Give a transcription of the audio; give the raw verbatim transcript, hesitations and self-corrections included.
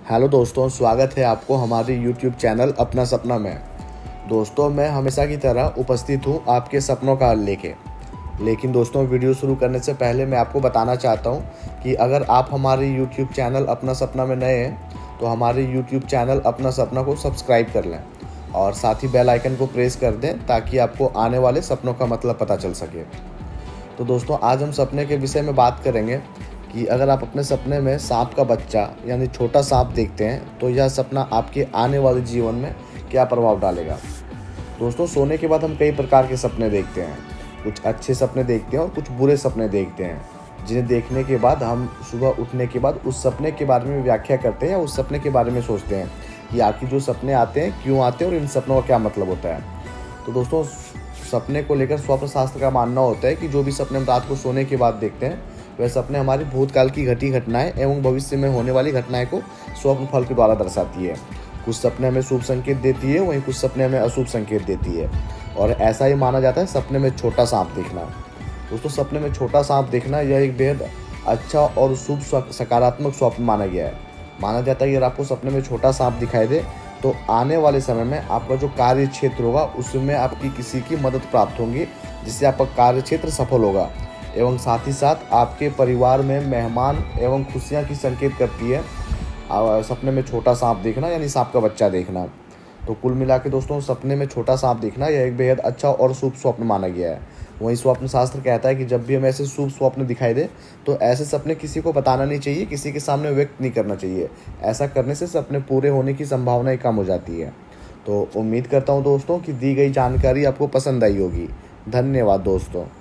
Hello दोस्तों, स्वागत है आपको हमारे यूट्यूब चैनल अपना सपना में। दोस्तों, मैं हमेशा की तरह उपस्थित हूँ आपके सपनों का हल लेके। लेकिन दोस्तों, वीडियो शुरू करने से पहले मैं आपको बताना चाहता हूँ कि अगर आप हमारे यूट्यूब चैनल अपना सपना में नए हैं तो हमारे यूट्यूब चैनल अपना सपना को सब्सक्राइब कर लें और साथ ही बेल आइकन को प्रेस कर दें ताकि आपको आने वाले सपनों का मतलब पता चल सके। तो दोस्तों, आज हम सपने के विषय में बात करेंगे कि अगर आप अपने सपने में सांप का बच्चा यानी छोटा सांप देखते हैं तो यह सपना आपके आने वाले जीवन में क्या प्रभाव डालेगा। दोस्तों, सोने के बाद हम कई प्रकार के सपने देखते हैं। कुछ अच्छे सपने देखते हैं और कुछ बुरे सपने देखते हैं, जिन्हें देखने के बाद हम सुबह उठने के बाद उस सपने के बारे में व्याख्या करते हैं या उस सपने के बारे में सोचते हैं कि आखिर जो सपने आते हैं क्यों आते हैं और इन सपनों का क्या मतलब होता है। तो दोस्तों, सपने को लेकर स्वप्न शास्त्र का मानना होता है कि जो भी सपने हम रात को सोने के बाद देखते हैं वह सपने हमारी भूतकाल की घटी घटनाएं एवं भविष्य में होने वाली घटनाएं को स्वप्न फल के द्वारा दर्शाती है। कुछ सपने हमें शुभ संकेत देती है, वहीं कुछ सपने हमें अशुभ संकेत देती है। और ऐसा ही माना जाता है सपने में छोटा सांप देखना। दोस्तों, सपने में छोटा सांप देखना यह एक बेहद अच्छा और शुभ सकारात्मक स्वप्न माना गया है। माना जाता है कि अगर आपको सपने में छोटा सांप दिखाई दे तो आने वाले समय में आपका जो कार्य क्षेत्र होगा उसमें आपकी किसी की मदद प्राप्त होगी, जिससे आपका कार्य क्षेत्र सफल होगा एवं साथ ही साथ आपके परिवार में मेहमान एवं खुशियां की संकेत करती है सपने में छोटा सांप देखना यानी सांप का बच्चा देखना। तो कुल मिला के दोस्तों, सपने में छोटा सांप देखना यह एक बेहद अच्छा और शुभ स्वप्न माना गया है। वहीं स्वप्न शास्त्र कहता है कि जब भी हमें ऐसे शुभ स्वप्न दिखाई दे तो ऐसे सपने किसी को बताना नहीं चाहिए, किसी के सामने व्यक्त नहीं करना चाहिए। ऐसा करने से सपने पूरे होने की संभावनाएं कम हो जाती है। तो उम्मीद करता हूँ दोस्तों कि दी गई जानकारी आपको पसंद आई होगी। धन्यवाद दोस्तों।